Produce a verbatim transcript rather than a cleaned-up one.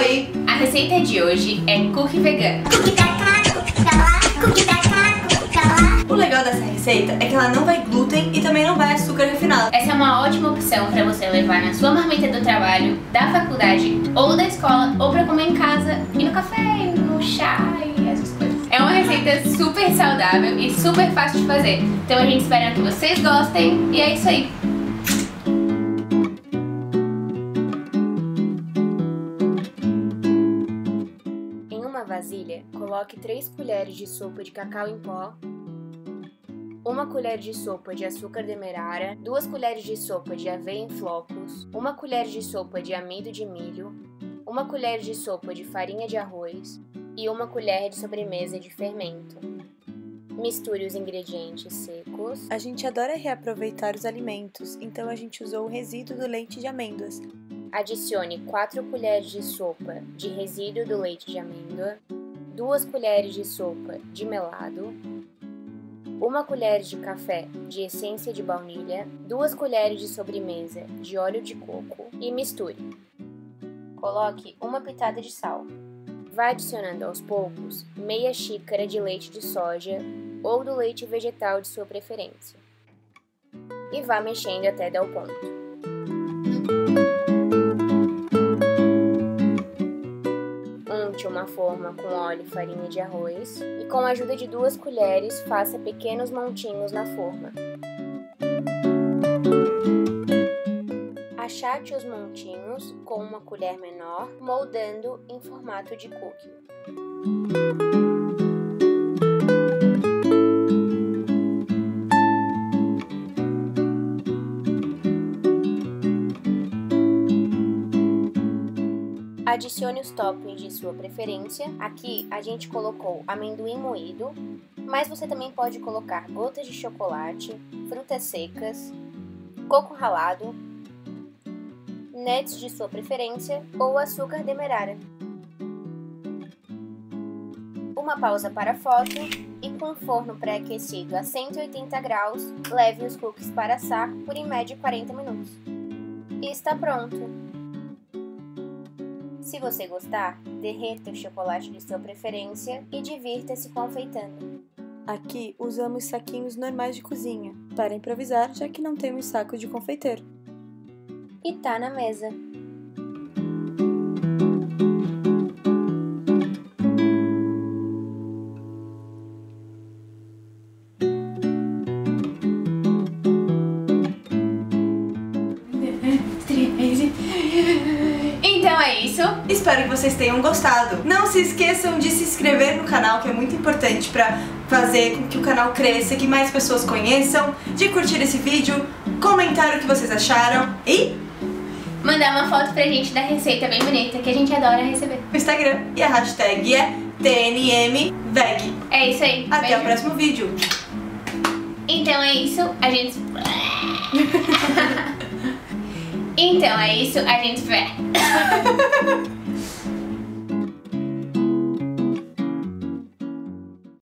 aí. A receita de hoje é cookie vegano. Cookie pra cá, cookie pra lá, cookie pra cá, cookie pra lá. O legal dessa receita é que ela não vai glúten e também não vai açúcar refinado. Essa é uma ótima opção para você levar na sua marmita do trabalho, da faculdade ou da escola, ou para comer em casa e no café, no chá e essas coisas. É uma receita super saudável e super fácil de fazer. Então a gente espera que vocês gostem e é isso aí. Em uma vasilha, coloque três colheres de sopa de cacau em pó, uma colher de sopa de açúcar demerara, duas colheres de sopa de aveia em flocos, uma colher de sopa de amido de milho, uma colher de sopa de farinha de arroz e uma colher de sobremesa de fermento. Misture os ingredientes secos. A gente adora reaproveitar os alimentos, então a gente usou o resíduo do leite de amêndoas. Adicione quatro colheres de sopa de resíduo do leite de amêndoa, duas colheres de sopa de melado, uma colher de café de essência de baunilha, duas colheres de sobremesa de óleo de coco e misture. Coloque uma pitada de sal. Vá adicionando aos poucos meia xícara de leite de soja ou do leite vegetal de sua preferência. E vá mexendo até dar o ponto. Unte uma forma com óleo e farinha de arroz e com a ajuda de duas colheres faça pequenos montinhos na forma. Achate os montinhos com uma colher menor, moldando em formato de cookie. Adicione os toppings de sua preferência. Aqui a gente colocou amendoim moído, mas você também pode colocar gotas de chocolate, frutas secas, coco ralado, nuts de sua preferência ou açúcar demerara. Uma pausa para a foto e com o forno pré-aquecido a cento e oitenta graus, leve os cookies para assar por em média quarenta minutos. E está pronto! Se você gostar, derreta o chocolate de sua preferência e divirta-se confeitando. Aqui usamos saquinhos normais de cozinha, para improvisar, já que não temos saco de confeiteiro. E tá na mesa. Então é isso. Espero que vocês tenham gostado. Não se esqueçam de se inscrever no canal, que é muito importante para fazer com que o canal cresça, que mais pessoas conheçam, de curtir esse vídeo, comentar o que vocês acharam e mandar uma foto pra gente da receita bem bonita, que a gente adora receber. no Instagram. E a hashtag é T N M Veg. É isso aí. Até Beijo. o próximo vídeo. Então é isso, a gente... Então é isso, a gente...